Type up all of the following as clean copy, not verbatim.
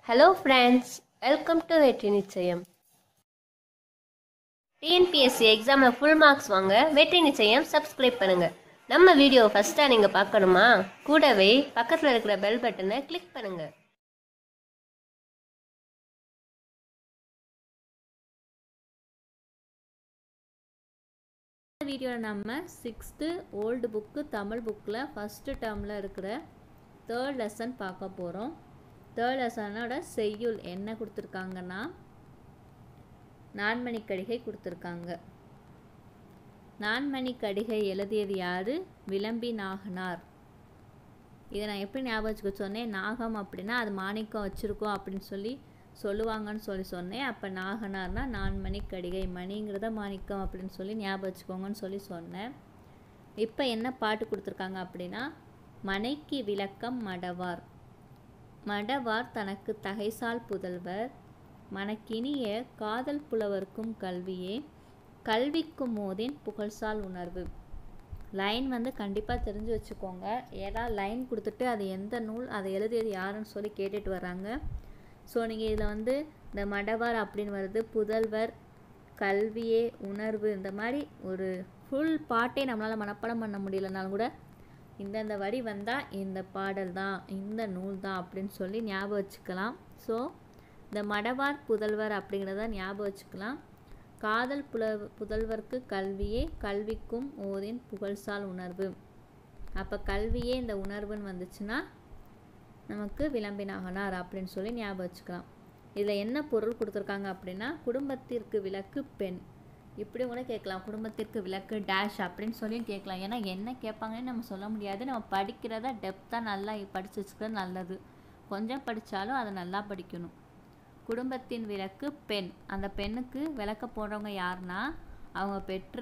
Hello friends, welcome to வெற்றி நிச்சயம். TNPSC எக்ஸாமில் ஃபுல் மார்க்ஸ் வாங்க வெற்றி நிச்சயம் சப்ஸ்கிரைப் பண்ணுங்க. நம்ம வீடியோ ஃபர்ஸ்ட்டாக நீங்கள் பார்க்கணுமா? கூடவே பக்கத்தில் இருக்கிற பெல் பட்டனை கிளிக் பண்ணுங்க. இந்த வீடியோவில் நம்ம 6th ஓல்டு புக்கு தமிழ் புக்கில் ஃபஸ்ட்டு டேர்மில் இருக்கிற 3rd லெசன் பார்க்க போகிறோம். 3rd லெசனோட செய்யுள் என்ன கொடுத்துருக்காங்கன்னா நான்மணிக்கடிகை கொடுத்துருக்காங்க. நான்மணிக்கடிகை எழுதியது யார்? விளம்பி நாகனார். இதை நான் எப்படி ஞாபகம் வச்சுக்க சொன்னேன்? நாகம் அப்படின்னா அது மாணிக்கம் வச்சுருக்கோம் அப்படின்னு சொல்லுவாங்கன்னு சொன்னேன். அப்போ நாகனார்னா நான்மணிக்கடிகை, மணிங்கிறத மாணிக்கம் அப்படின்னு சொல்லி ஞாபகம் வச்சுக்கோங்கன்னு சொன்னேன். இப்போ என்ன பாட்டு கொடுத்துருக்காங்க அப்படின்னா மனைக்கு விளக்கம் மடவார். மடவார் தனக்கு தகைசால் புதல்வர், மனக்கினிய காதல் புலவர்க்கும் கல்வியே, கல்விக்கும் மோதின் புகழ்சால் உணர்வு. லைன் கண்டிப்பாக தெரிஞ்சு வச்சுக்கோங்க. ஏதாவது லைன் கொடுத்துட்டு அது எந்த நூல், அதை எழுதியது யாருன்னு சொல்லி கேட்டுட்டு வராங்க. ஸோ நீங்கள் இதில் இந்த மடவார் அப்படின்னு வருது, புதல்வர், கல்வியே, உணர்வு, இந்த மாதிரி ஒரு ஃபுல் பாட்டே நம்மளால் மனப்பாடம் பண்ண முடியலனாலும் கூட இந்தந்த வரி வந்தால் இந்த பாடல் தான், இந்த நூல் தான் அப்படின்னு சொல்லி ஞாபகம் வச்சுக்கலாம். ஸோ இந்த மடவார் புதல்வர் அப்படிங்கிறத ஞாபகம் வச்சுக்கலாம். காதல் புதல்வர்க்கு கல்வியே, கல்விக்கும் ஓதின் புகழ்சால் உணர்வு. அப்போ கல்வியே இந்த உணர்வுன்னு வந்துச்சுன்னா நமக்கு விளம்பி நாகனார் அப்படின்னு சொல்லி ஞாபகம் வச்சுக்கலாம். இதில் என்ன பொருள் கொடுத்துருக்காங்க அப்படின்னா குடும்பத்திற்கு விளக்கு பெண், இப்படி கூட கேட்கலாம். குடும்பத்திற்கு விளக்கு டேஷ் அப்படின்னு சொல்லியும் கேட்கலாம். ஏன்னா என்ன கேட்பாங்கன்னு நம்ம சொல்ல முடியாது. நம்ம படிக்கிறத டெப்த்தாக நல்லா படித்து வச்சுக்கிறது நல்லது. கொஞ்சம் படித்தாலும் அதை நல்லா படிக்கணும். குடும்பத்தின் விளக்கு பெண், அந்த பெண்ணுக்கு விளக்க போடுறவங்க யாருன்னா அவங்க பெற்ற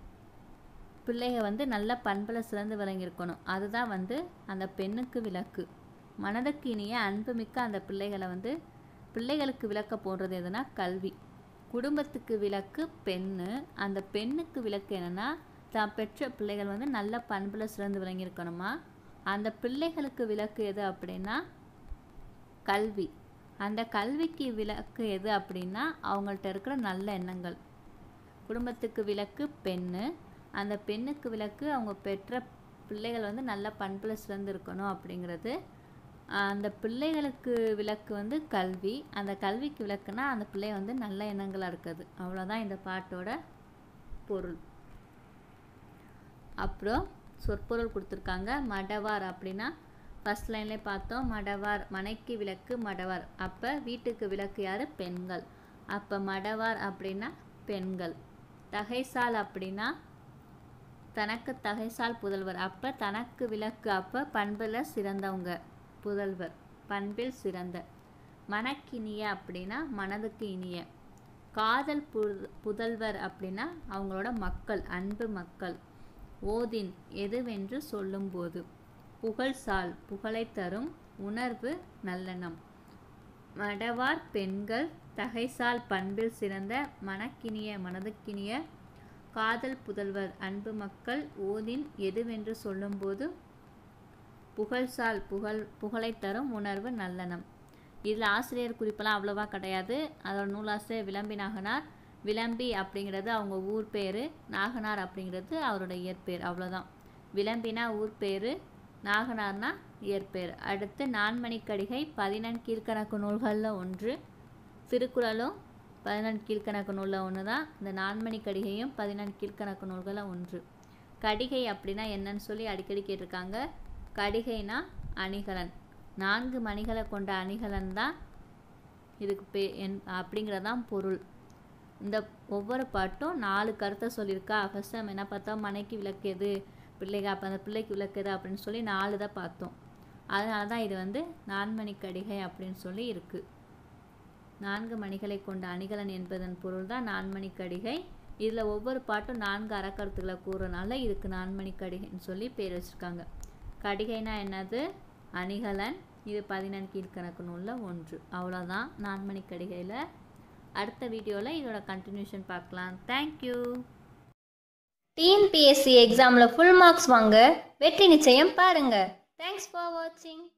பிள்ளைங்க நல்ல பண்பில் சிறந்து விளங்கியிருக்கணும். அதுதான் அந்த பெண்ணுக்கு விளக்கு. மனதுக்கு இனிய அன்புமிக்க அந்த பிள்ளைகளை பிள்ளைகளுக்கு விளக்க போடுறது எதுனா கல்வி. குடும்பத்துக்கு விளக்கு பெண்ணு, அந்த பெண்ணுக்கு விளக்கு என்னென்னா தான் பெற்ற பிள்ளைகள் நல்ல பண்பில் சிறந்து விளங்கியிருக்கணுமா. அந்த பிள்ளைகளுக்கு விளக்கு எது அப்படின்னா கல்வி. அந்த கல்விக்கு விளக்கு எது அப்படின்னா அவங்கள்ட்ட இருக்கிற நல்ல எண்ணங்கள். குடும்பத்துக்கு விளக்கு பெண்ணு, அந்த பெண்ணுக்கு விளக்கு அவங்க பெற்ற பிள்ளைகள் நல்ல பண்பில் சிறந்து இருக்கணும் அப்படிங்கிறது. அந்த பிள்ளைகளுக்கு விளக்கு கல்வி, அந்த கல்விக்கு விளக்குனா அந்த பிள்ளை நல்ல எண்ணங்களாக இருக்குது. அவ்வளோதான் இந்த பாட்டோட பொருள். அப்புறம் சொற்பொருள் கொடுத்துருக்காங்க. மடவார் அப்படின்னா ஃபர்ஸ்ட் லைன்லேயே பார்த்தோம். மடவார் மனைக்கு விளக்கு மடவார், அப்போ வீட்டுக்கு விளக்கு யார்? பெண்கள். அப்போ மடவார் அப்படின்னா பெண்கள். தகைசால் அப்படின்னா தனக்கு தகைசால் புதல்வர், அப்போ தனக்கு விளக்கு, அப்போ பண்பில் சிறந்தவங்க புதல்வர், பண்பில் சிறந்த. மனக்கினிய அப்படின்னா மனதுக்கு இனிய. காதல் புதல்வர் அப்படின்னா அவங்களோட மக்கள், அன்பு மக்கள். ஓதின் எதுவென்று சொல்லும்போது. புகழ்சால் புகழை தரும், உணர்வு நல்லெண்ணம். மடவார் பெண்கள், தகைசால் பண்பில் சிறந்த, மனக்கினிய மனதுக்கினிய, காதல் புதல்வர் அன்பு மக்கள், ஓதின் எதுவென்று சொல்லும்போது, புகழ்சால் புகழை தரும், உணர்வு நல்லெண்ணம். இதில் ஆசிரியர் குறிப்பெல்லாம் அவ்வளோவா கிடையாது. அதோட நூலாசிரியர் விளம்பி நாகனார். விளம்பி அப்படிங்கிறது அவங்க ஊர் பேர், நாகனார் அப்படிங்கிறது அவரோட இயற்பேர், அவ்வளோதான். விளம்பினா ஊர் பேர், நாகனார்னா இயற்பேர். அடுத்து நான்மணிக்கடிகை 14 கீழ்கணக்கு நூல்களில் ஒன்று. திருக்குறளும் 14 கீழ்கணக்கு நூலில் ஒன்று தான். இந்த நான்மணிக்கடிகையும் 14 கீழ்கணக்கு நூல்களில் ஒன்று. கடிகை அப்படின்னா என்னன்னு சொல்லி அடிக்கடி கேட்டிருக்காங்க. கடிகைனா அணிகலன். 4 மணிகளை கொண்ட அணிகலன் தான் இதுக்கு அப்படிங்கிறதான் பொருள். இந்த ஒவ்வொரு பாட்டும் 4 கருத்தை சொல்லியிருக்கா. ஃபர்ஸ்ட் நம்ம என்ன பார்த்தோம்? மனைக்கு விளக்கு எது? பிள்ளைங்க. அப்போ அந்த பிள்ளைக்கு விளக்கு எது அப்படின்னு சொல்லி 4 தான் பார்த்தோம். அதனால தான் இது நான்மணிக்கடிகை அப்படின்னு சொல்லி இருக்குது. 4 மணிகளை கொண்ட அணிகலன் என்பதன் பொருள் தான் நான்மணிக்கடிகை. இதில் ஒவ்வொரு பாட்டும் 4 அறக்கருத்துக்களை கூறுறதுனால இதுக்கு நான்மணிக்கடிகைன்னு சொல்லி பேர் வச்சுருக்காங்க. கடிகைனா என்னது? அணிகலன். இது 14 கீழ்கணக்கு நூலில் ஒன்று. அவ்வளோதான் நான்மணிக்கடிகையில். அடுத்த வீடியோவில் இதோட கண்டினியூஷன் பார்க்கலாம். தேங்க்யூ. டிஎன்பிஎஸ்சி எக்ஸாமில் ஃபுல் மார்க்ஸ் வாங்க வெற்றி நிச்சயம் பாருங்க. தேங்க்ஸ் ஃபார் வாட்சிங்.